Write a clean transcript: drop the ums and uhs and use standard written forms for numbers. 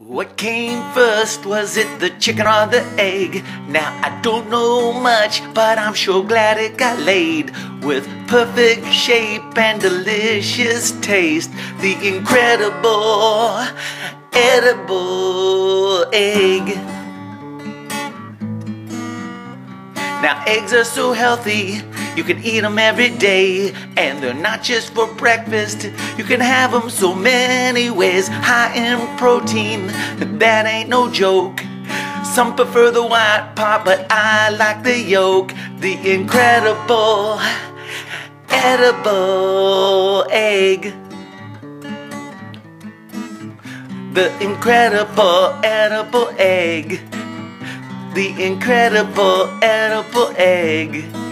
What came first? Was it the chicken or the egg? Now I don't know much, but I'm sure glad it got laid. With perfect shape and delicious taste, the incredible, edible egg. Now eggs are so healthy, you can eat them every day. And they're not just for breakfast, you can have them so many ways. High in protein, that ain't no joke. Some prefer the white part, but I like the yolk. The incredible, edible egg. The incredible, edible egg. The incredible, edible egg.